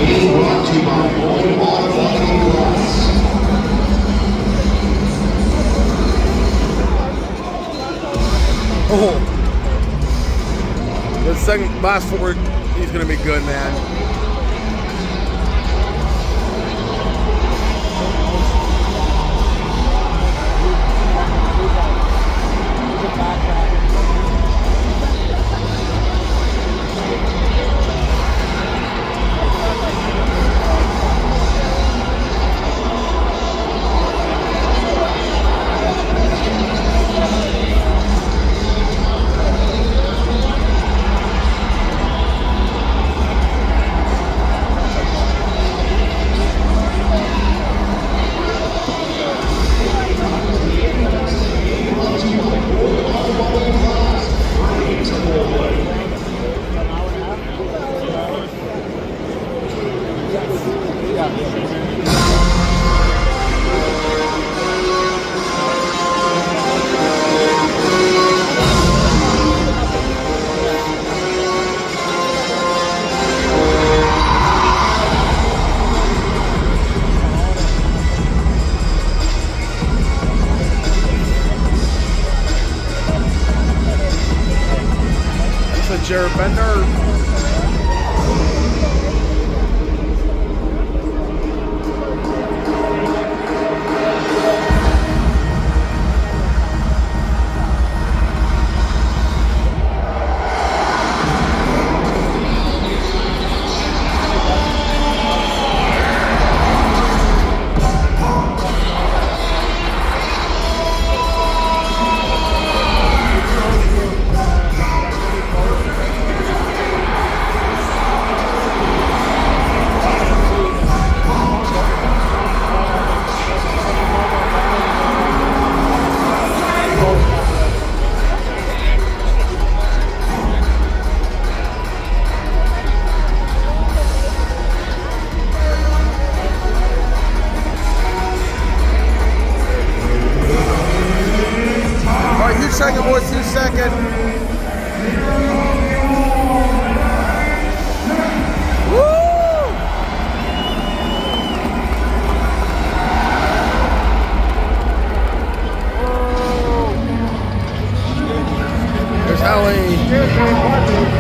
Oh, the second last four, he's gonna be good, man. Jared Bender. Second, boys, 2 seconds. Woo! There's Stanley.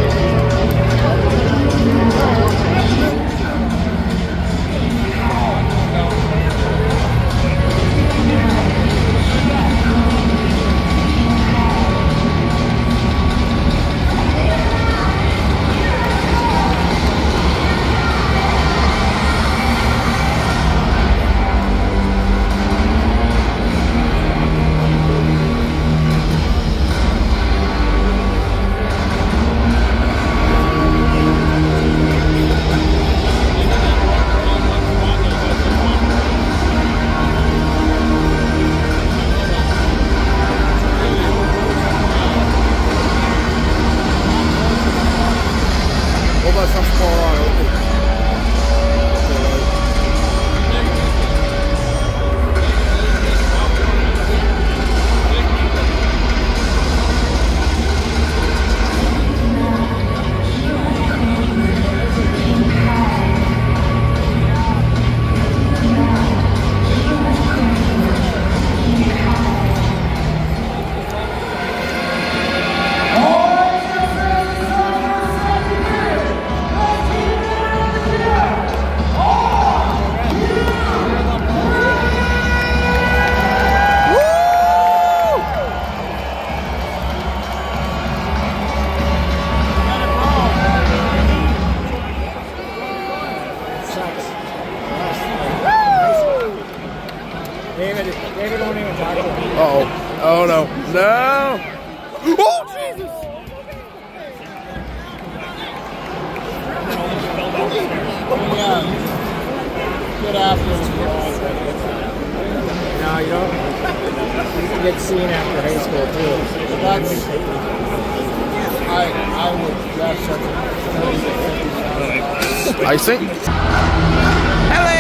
David won't even talk to me. Uh-oh. Oh, no. No! Oh, Jesus! Good afternoon. No, you don't. You can get seen after high school, too. That's... I would... That's such a... I think. Hello!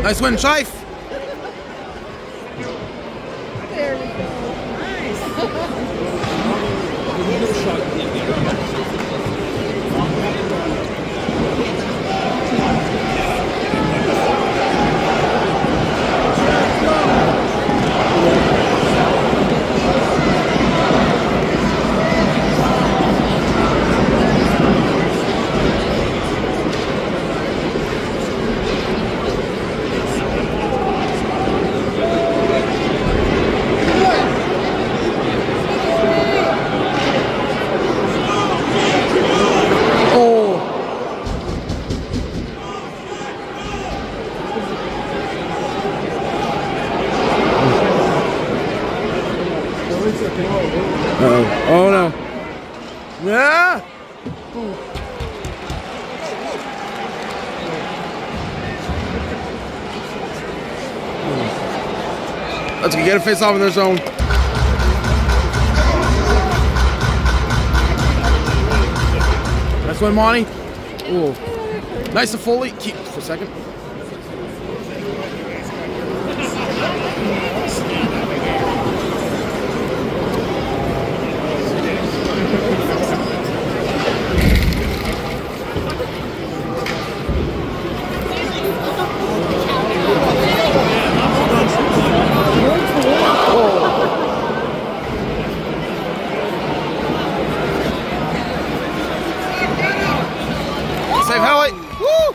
Nice win, Shife. There we go. Nice. Uh-oh. Oh no. Yeah! Let's get a face off in their zone. Nice one, Monty. Ooh. Nice to Foley. Keep for a second. Save Haley. Woo!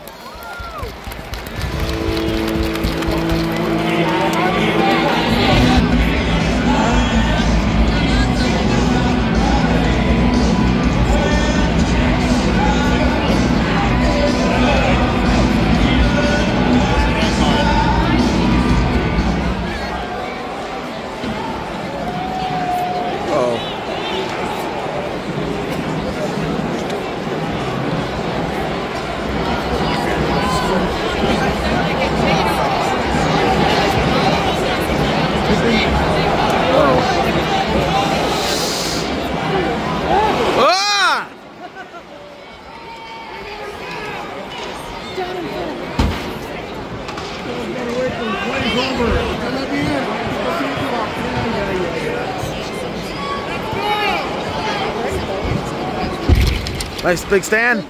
Nice big stand.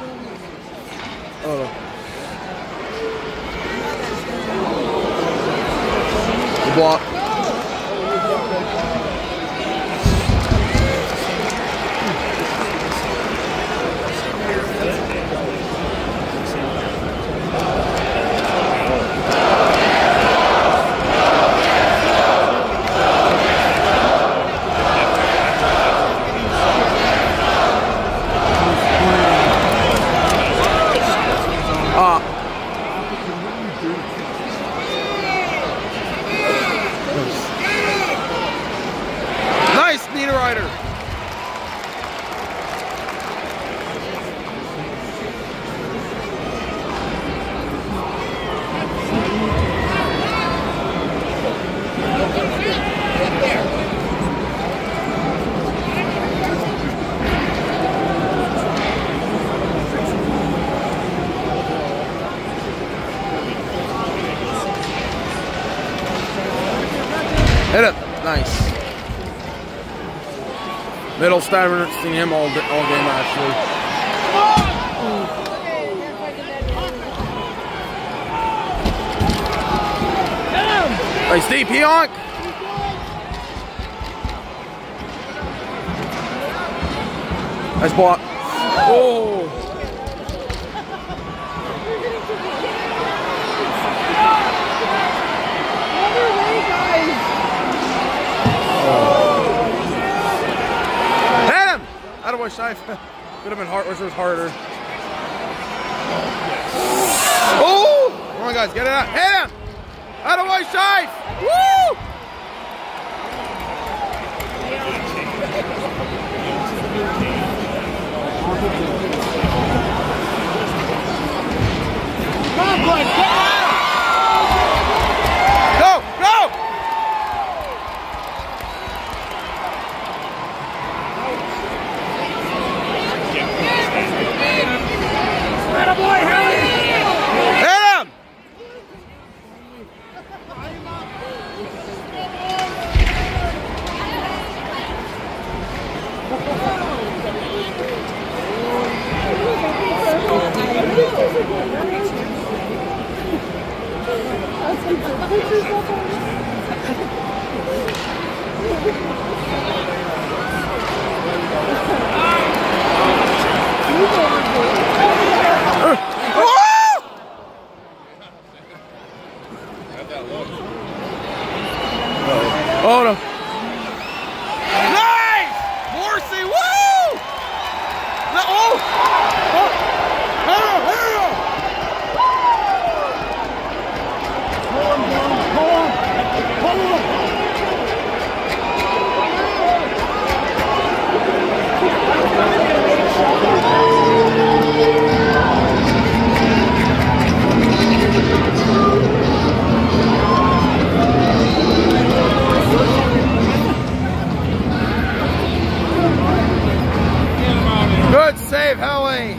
Oh. The block. Nice, Nita Ryder. Hit it. Nice. Middle Stavern, seen him all game actually. Nice deep, Pionk. Nice block. Oh. Out of way, Shife. Could have been hard. Wish it was harder. Oh! Come on, guys, get it out. Hit him! Out of way, Shife! Woo! Come on, boy, get out! Go! Go! Hit him! Oh no. Nice! Morrissey, woo! No, oh! Oh! Good save, Howie.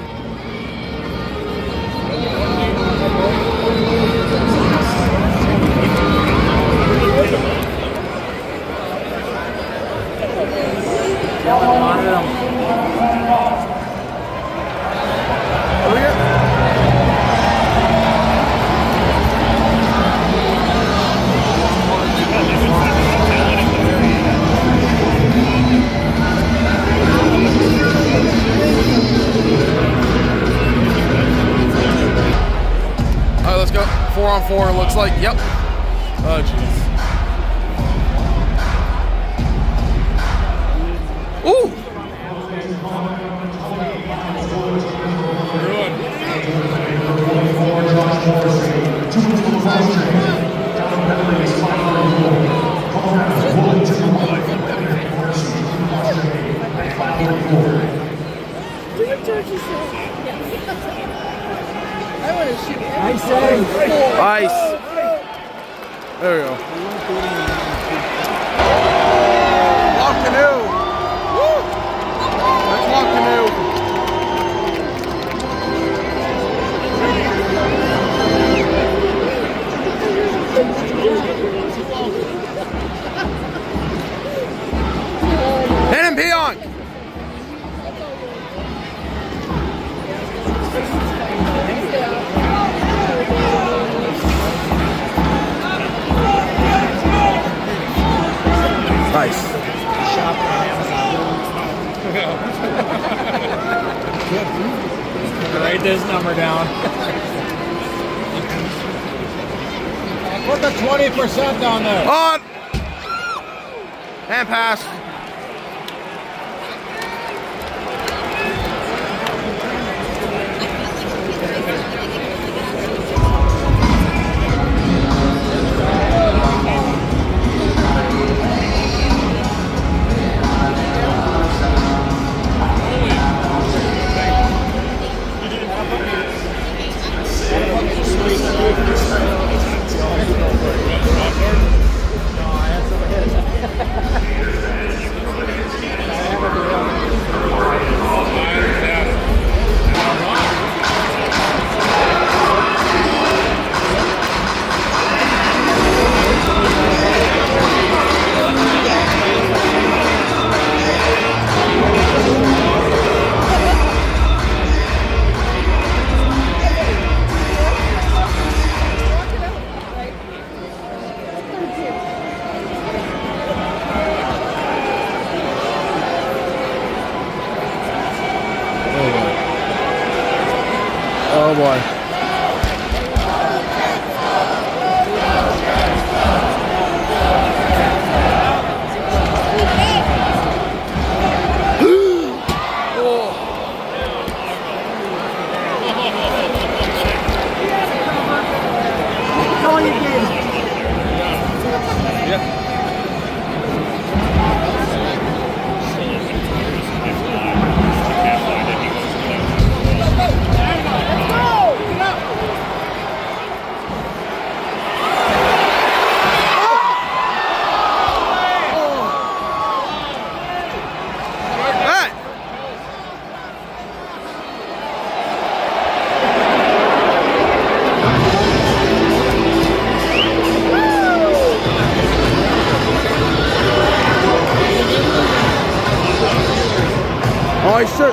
All right, let's go. 4-on-4, looks like. Yep. Oh, jeez. Ooh! Ice. There we go. Lock canoe. Woo! That's lock canoe. Hit him, Pionk. Nice. Write this number down. Put the 20% down there. On. And pass. Oh boy. Oh, shit.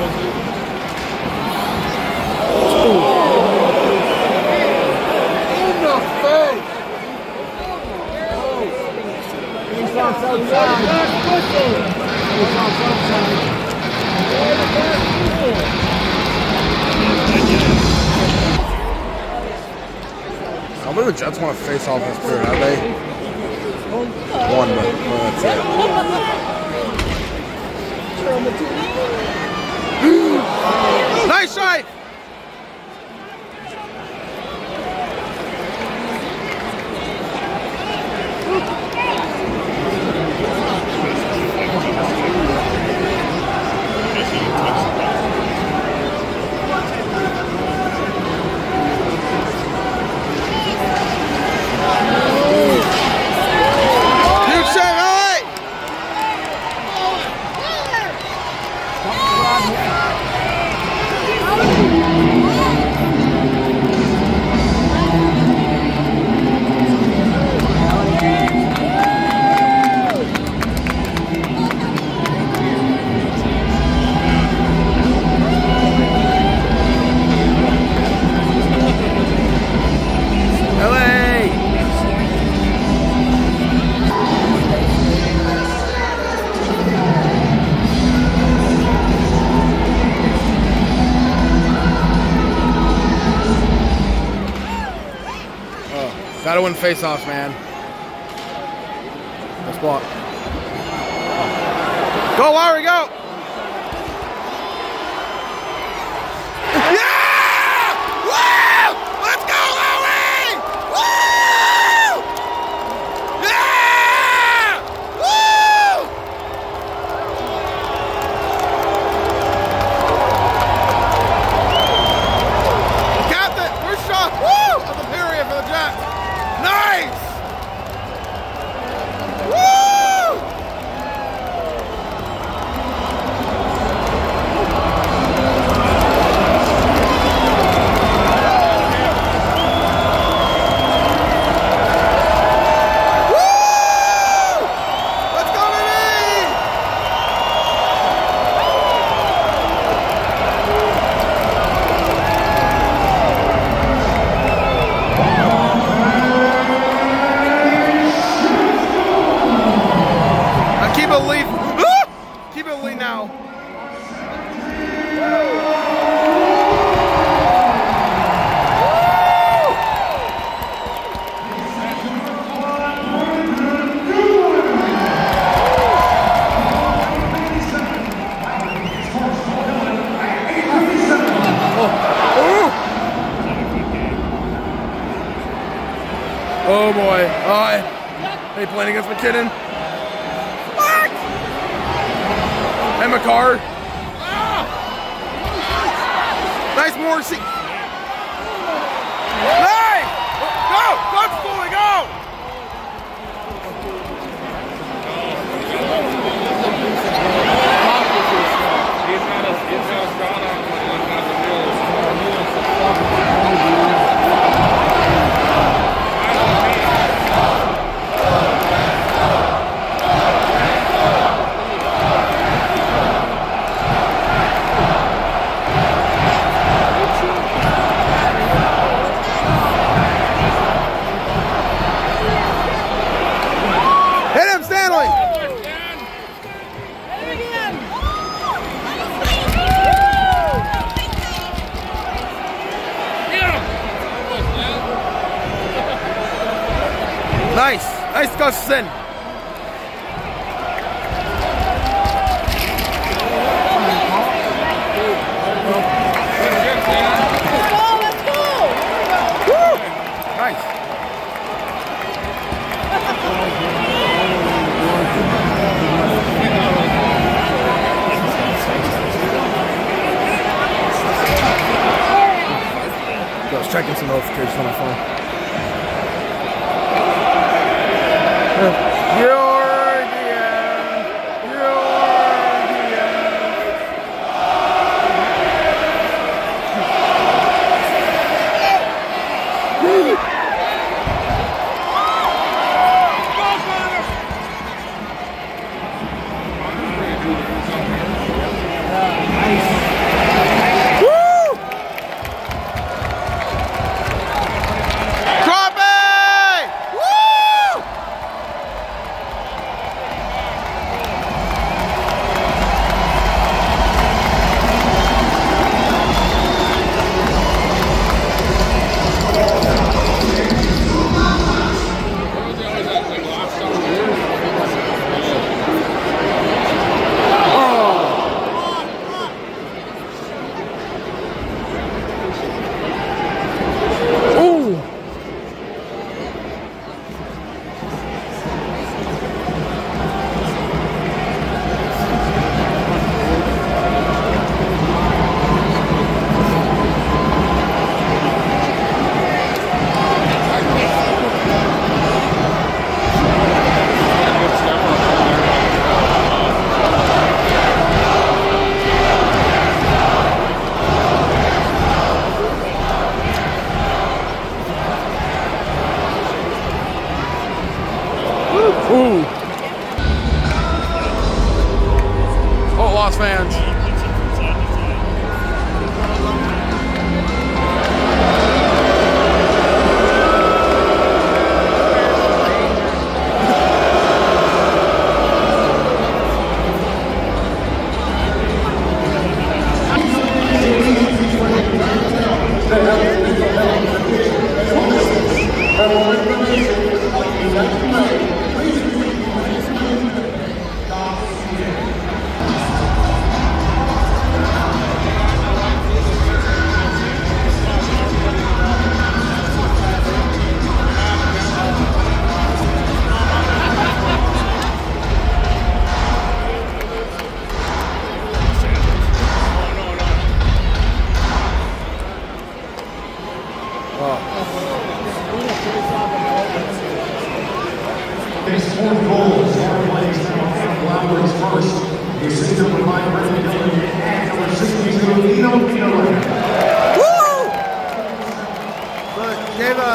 I believe the Jets want to face off this period, have they? One, but that's it. Nice shot! Gotta win face-offs, man. Let's block. Go, Lowry, go! Yeah! Woo! Let's go, Lowry! Woo! Yeah! Woo! Captain, first shot, woo! Of the period for the Jets. Nice! Woo! Let's go, baby! Keep it lead. Keep it lead now. Oh boy. They playing against McKinnon. And McCarr. Nice Morrissey. Nice! Go! Let's fully go! Hit him, Stanley! Nice. Nice, Gustafson. Let's go! Woo! Nice. I was checking some notifications on my phone. Nice.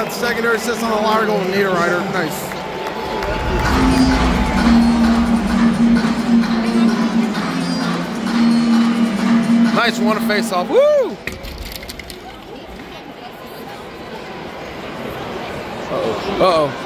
got secondary assist on the ladder goal to Niederreiter. Nice. Nice one to face off. Woo! Uh-oh. Uh-oh.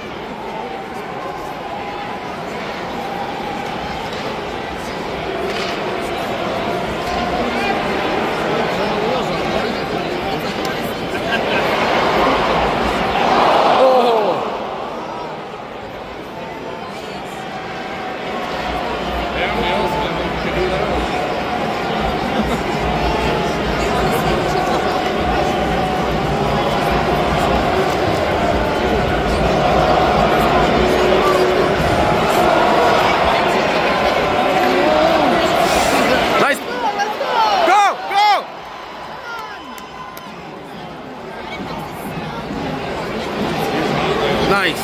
Nice.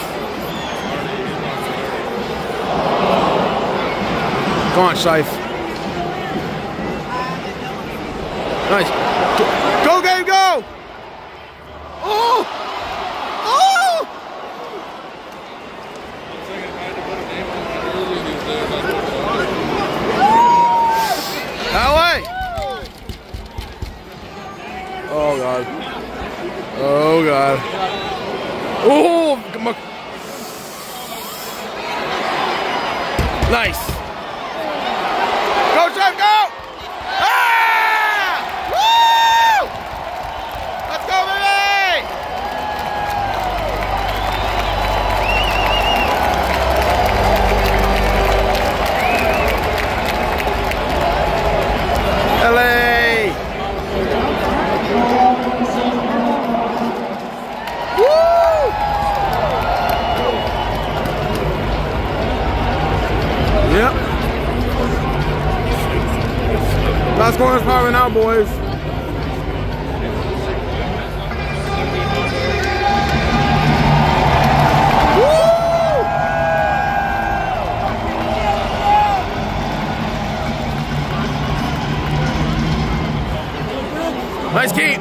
Come on, Shife. Nice. Go, game, go! Oh! Oh! That way! Oh, God. Oh, God. Oh! Come on. Nice. Go, Jeff, go! Ah! Woo! Let's go, baby! LA! Woo! Yep. Last corner's power now, boys. Woo! Nice keep.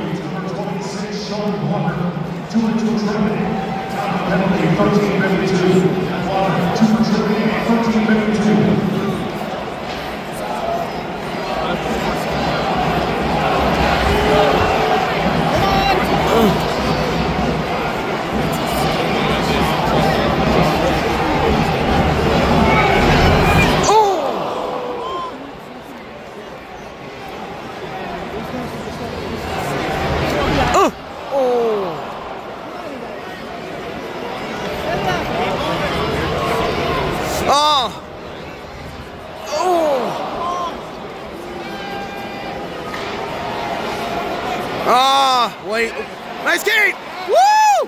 Wait. Nice skate! Woo!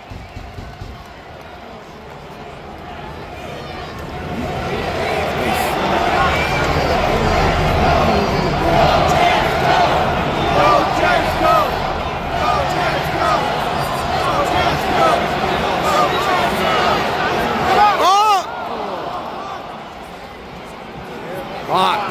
Hot.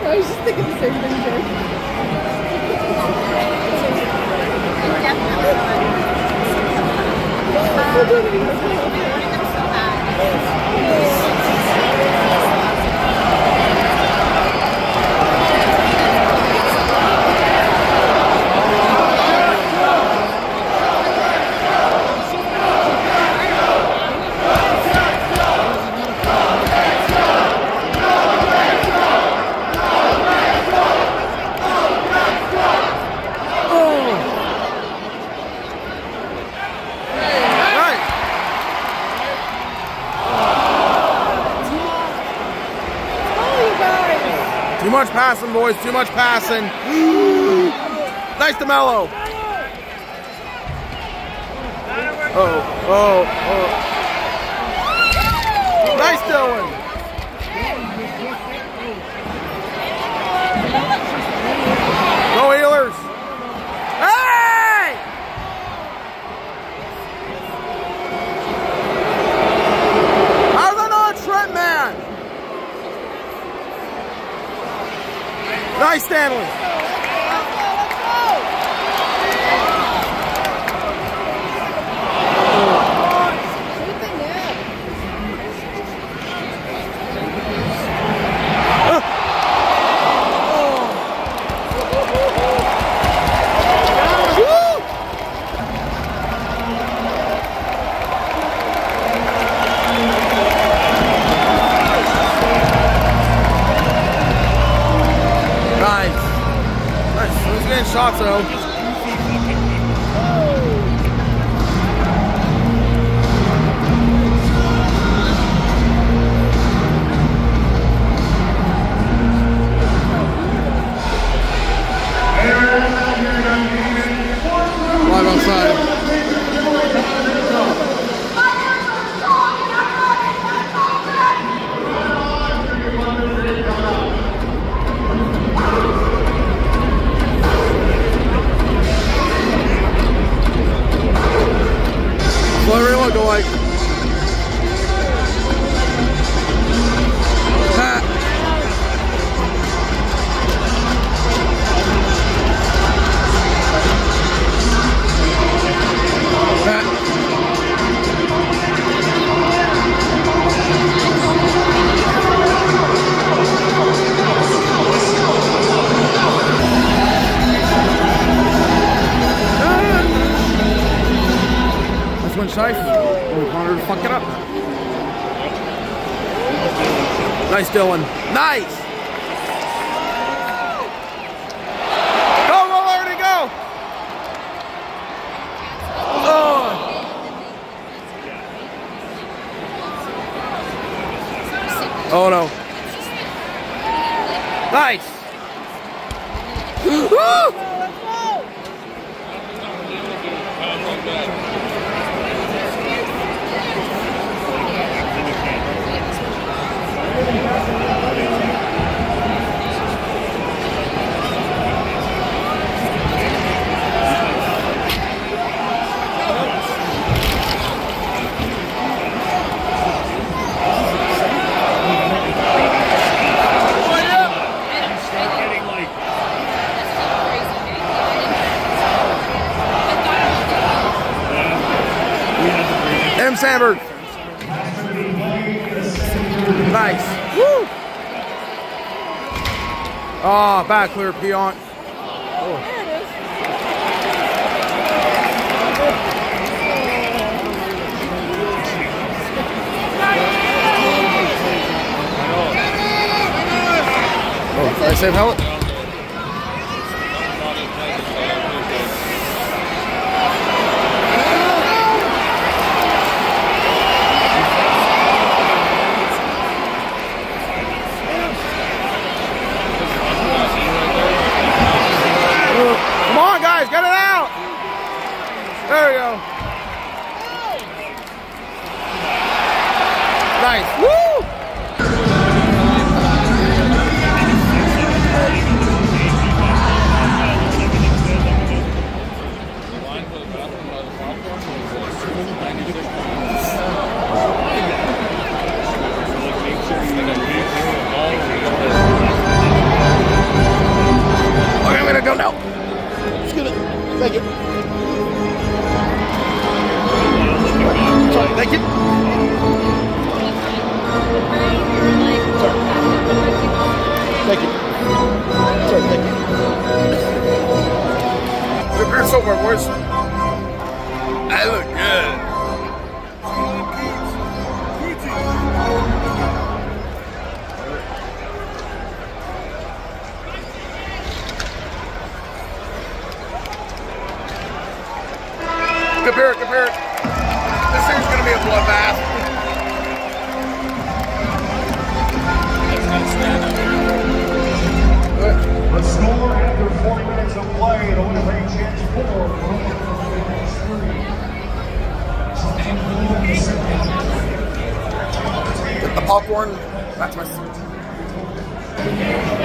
I was just thinking the same thing, Jake. Too much passing, boys. Too much passing. Nice to Mello. Oh. Nice, Dylan. Go Healers. Hey! How's that not a Trent man? Nice, Stanley. Shots though. Live outside. Well, everyone go like that. When Shife, we wanted to fuck it up. Nice, Dylan. Nice! Go, Larry, go! Oh no. Nice! Woo! Sandberg. Nice. Woo! Ah, back clear, Peon. Oh. Oh, did I save helmet? Get it out! There we go. Nice. Woo! Thank you. Sorry, thank you. Sorry. Thank you. Sorry, thank you. Good beer so far, boys. I look good. Compare it. This thing's gonna be a bloodbath. The score after 40 minutes of play, the Winnipeg Jets 4, Get the popcorn back to my seat.